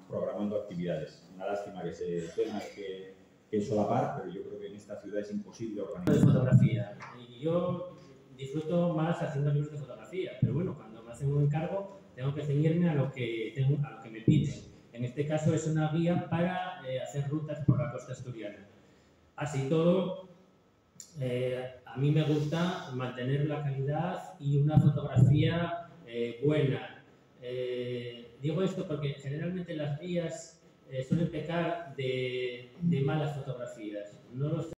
programando actividades. Una lástima que se tenga que solapar, pero yo creo que en esta ciudad es imposible organizar. De fotografía. Y yo disfruto más haciendo libros de fotografía, pero bueno, cuando me hacen un encargo tengo que ceñirme a lo que me piden. En este caso es una guía para hacer rutas por la costa asturiana. Así todo, a mí me gusta mantener la calidad y una fotografía buena. Digo esto porque generalmente las guías suelen pecar de malas fotografías. No los